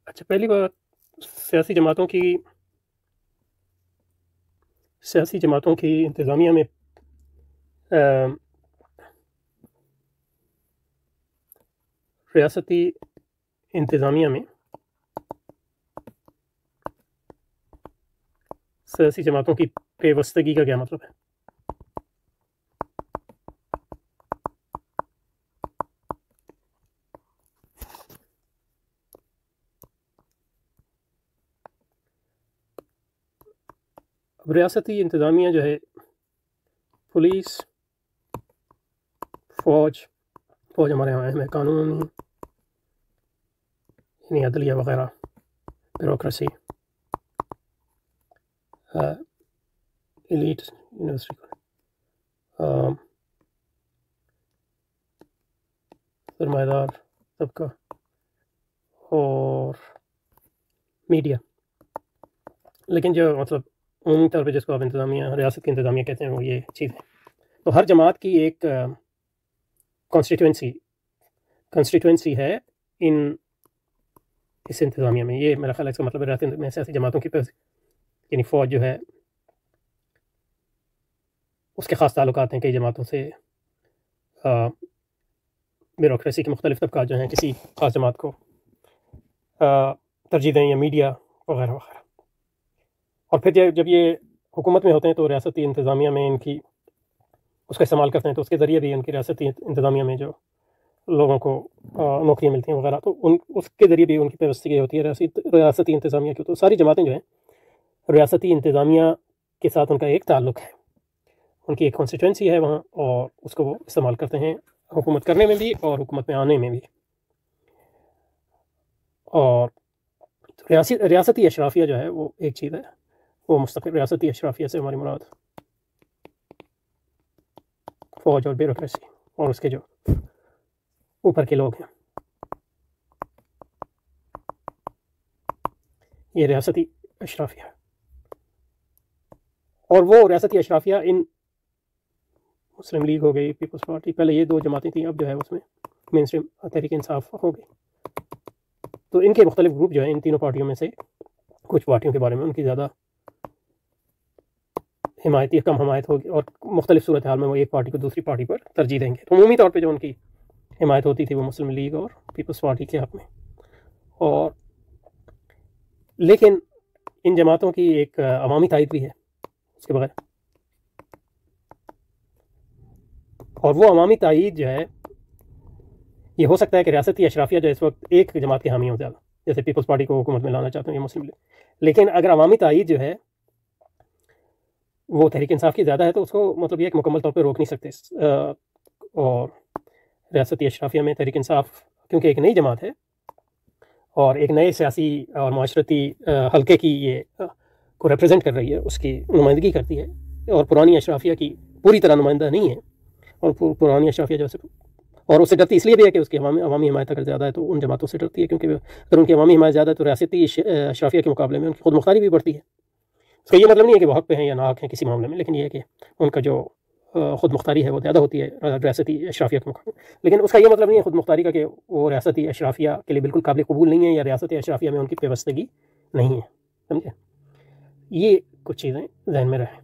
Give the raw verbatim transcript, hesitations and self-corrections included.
اچھا، پہلی بات سیاسی جماعتوں کی سیاسی جماعتوں کی انتظامیہ میں ریاستی انتظامیہ میں سیاسی جماعتوں کی پیوستگی کا کیا مطلب ہے؟ اب ریاستی انتظامیہ جو ہے، پولیس، فوج فوج ہمارے یہاں اہم ہے، قانون یعنی عدلیہ وغیرہ، بیوروکریسی، ایلیٹ یونیورسٹی، سرمایہ دار طبقہ اور میڈیا۔ لیکن جو مطلب عمومی طور پہ جس کو آپ انتظامیہ ریاست کی انتظامیہ کہتے ہیں وہ یہ چیز ہے۔ تو ہر جماعت کی ایک کانسٹیٹوئنسی کانسٹیٹوئنسی ہے ان اس انتظامیہ میں۔ یہ میرا خیال ہے اس کا مطلب ہے ریاست میں سیاسی جماعتوں کی یعنی فوج جو ہے اس کے خاص تعلقات ہیں کئی جماعتوں سے، بیوروکریسی کے مختلف طبقات جو ہیں کسی خاص جماعت کو ترجیح دیں، یا میڈیا وغیرہ وغیرہ۔ اور پھر جب یہ حکومت میں ہوتے ہیں تو ریاستی انتظامیہ میں ان کی اس کا استعمال کرتے ہیں، تو اس کے ذریعے بھی ان کی ریاستی انتظامیہ میں جو لوگوں کو نوکریاں ملتی ہیں وغیرہ، تو ان اس کے ذریعے بھی ان کی پیوستگی ہوتی ہے ریاستی انتظامیہ کی۔ تو ساری جماعتیں جو ہیں ریاستی انتظامیہ کے ساتھ ان کا ایک تعلق ہے، ان کی ایک کانسٹیٹوئنسی ہے وہاں، اور اس کو وہ استعمال کرتے ہیں حکومت کرنے میں بھی اور حکومت میں آنے میں بھی۔ اور ریاسی ریاستی اشرافیہ جو ہے وہ ایک چیز ہے، وہ مستقل ریاستی اشرافیہ سے ہماری مراد فوج اور بیوروکریسی اور اس کے جو اوپر کے لوگ ہیں، یہ ریاستی اشرافیہ۔ اور وہ ریاستی اشرافیہ ان مسلم لیگ ہو گئی، پیپلز پارٹی، پہلے یہ دو جماعتیں تھیں، اب جو ہے اس میں مین اسٹریم تحریک انصاف ہو گئی۔ تو ان کے مختلف گروپ جو ہیں ان تینوں پارٹیوں میں سے کچھ پارٹیوں کے بارے میں ان کی زیادہ حمایت یا کم حمایت ہوگی، اور مختلف صورتحال میں وہ ایک پارٹی کو دوسری پارٹی پر ترجیح دیں گے۔ تو عمومی طور پہ جو ان کی حمایت ہوتی تھی وہ مسلم لیگ اور پیپلز پارٹی کے حق میں۔ اور لیکن ان جماعتوں کی ایک عوامی تائید بھی ہے اس کے بغیر، اور وہ عوامی تائید جو ہے یہ ہو سکتا ہے کہ ریاستی اشرافیہ جو اس وقت ایک جماعت کے حامی ہوں زیادہ، جیسے پیپلز پارٹی کو حکومت میں لانا چاہتے ہیں یا مسلم لیگ، لیکن اگر عوامی تائید جو ہے وہ تحریک انصاف کی زیادہ ہے تو اس کو مطلب یہ کہ مکمل طور پہ روک نہیں سکتے۔ اور ریاستی اشرافیہ میں تحریک انصاف کیونکہ ایک نئی جماعت ہے اور ایک نئے سیاسی اور معاشرتی حلقے کی یہ کو ریپرزینٹ کر رہی ہے، اس کی نمائندگی کرتی ہے، اور پرانی اشرافیہ کی پوری طرح نمائندہ نہیں ہے، اور پرانی اشرافیہ جو ہے اور اس سے ڈرتی اس لیے بھی ہے کہ اس کی عوامی عوامی حمایت اگر زیادہ ہے تو ان جماعتوں سے ڈرتی ہے، کیونکہ اگر ان کی عوامی حمایت زیادہ ہے تو ریاستی اشرافیہ کے مقابلے میں ان کی خود مختاری بھی بڑھتی ہے۔ اس کا یہ مطلب نہیں ہے کہ وہ حق پہ ہیں یا ناحق ہیں کسی معاملے میں، لیکن یہ ہے کہ ان کا جو خود مختاری ہے وہ زیادہ ہوتی ہے ریاستی اشرافیہ کے مقابلے میں۔ لیکن اس کا یہ مطلب نہیں ہے خود مختاری کا کہ وہ ریاستی اشرافیہ کے لیے بالکل قابل قبول نہیں ہے یا ریاستی اشرافیہ میں ان کی پیوستگی نہیں ہے، سمجھے؟ یہ کچھ چیزیں ذہن میں رہیں۔